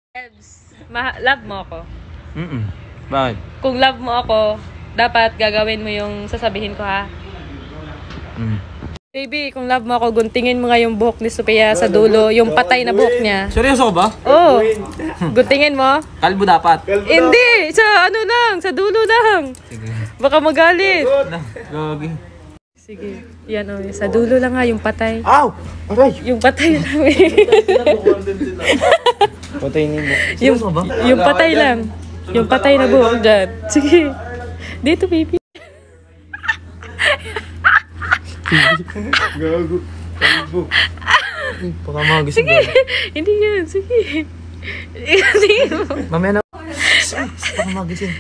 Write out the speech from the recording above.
Love mo ako? Bakit? Kung love mo ako, dapat gagawin mo yung sasabihin ko, ha? Baby, kung love mo ako, guntingin mo nga yung buhok ni Sophia sa dulo, yung patay na buhok niya. Seryoso ba? Oo. Guntingin mo. Kalbo dapat. Hindi, sa ano lang, sa dulo lang. Sige. Baka magalit. Gagi. Sige, yan o, sa dulo lang nga, yung patay. Aw! Aray! Yung patay lang. Patay ni mo. yung patay lang. Yung patay na buhok dyan. Sige. Dito, baby. Gago. Kalbo. Baka magising. Sige. Hindi yan. Sige. Sige mo. Mamaya na. Baka magising.